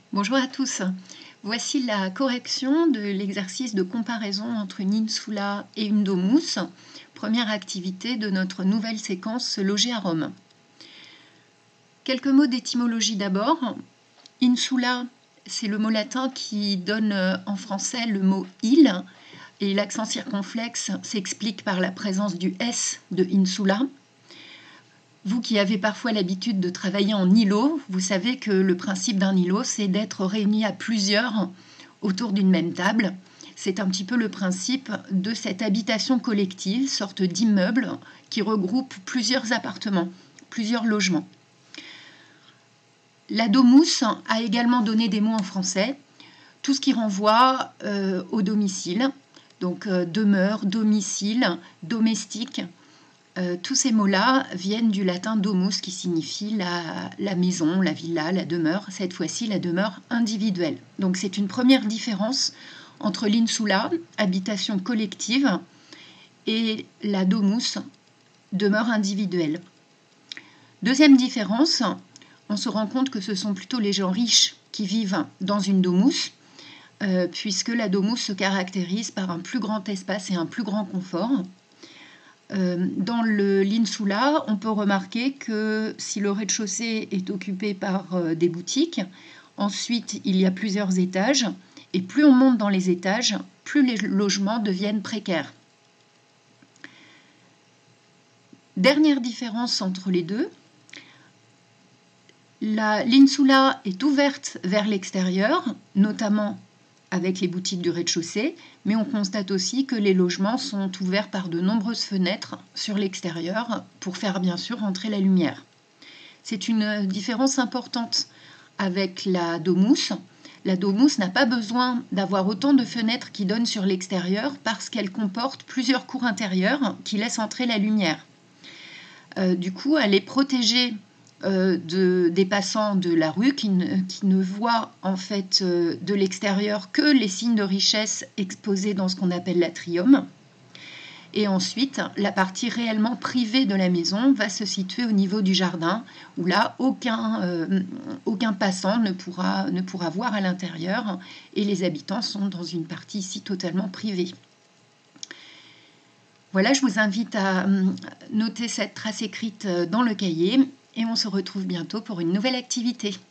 Bonjour à tous. Voici la correction de l'exercice de comparaison entre une insula et une domus, première activité de notre nouvelle séquence Se loger à Rome. Quelques mots d'étymologie d'abord. Insula, c'est le mot latin qui donne en français le mot île, et l'accent circonflexe s'explique par la présence du S de insula. Vous qui avez parfois l'habitude de travailler en îlot, vous savez que le principe d'un îlot, c'est d'être réunis à plusieurs autour d'une même table. C'est un petit peu le principe de cette habitation collective, sorte d'immeuble qui regroupe plusieurs appartements, plusieurs logements. La domus a également donné des mots en français, tout ce qui renvoie au domicile, donc demeure, domicile, domestique. Tous ces mots-là viennent du latin domus qui signifie la maison, la villa, la demeure, cette fois-ci la demeure individuelle. Donc c'est une première différence entre l'insula, habitation collective, et la domus, demeure individuelle. Deuxième différence, on se rend compte que ce sont plutôt les gens riches qui vivent dans une domus, puisque la domus se caractérise par un plus grand espace et un plus grand confort. Dans l'insula, on peut remarquer que si le rez-de-chaussée est occupé par des boutiques, ensuite il y a plusieurs étages, et plus on monte dans les étages, plus les logements deviennent précaires. Dernière différence entre les deux, l'insula est ouverte vers l'extérieur, notamment avec les boutiques du rez-de-chaussée, mais on constate aussi que les logements sont ouverts par de nombreuses fenêtres sur l'extérieur pour faire bien sûr entrer la lumière. C'est une différence importante avec la domus. La domus n'a pas besoin d'avoir autant de fenêtres qui donnent sur l'extérieur parce qu'elle comporte plusieurs cours intérieures qui laissent entrer la lumière. Du coup, elle est protégée des passants de la rue qui ne voient en fait de l'extérieur que les signes de richesse exposés dans ce qu'on appelle l'atrium. Et ensuite, la partie réellement privée de la maison va se situer au niveau du jardin, où là, aucun passant ne pourra voir à l'intérieur, et les habitants sont dans une partie ici totalement privée. Voilà, je vous invite à noter cette trace écrite dans le cahier, et on se retrouve bientôt pour une nouvelle activité.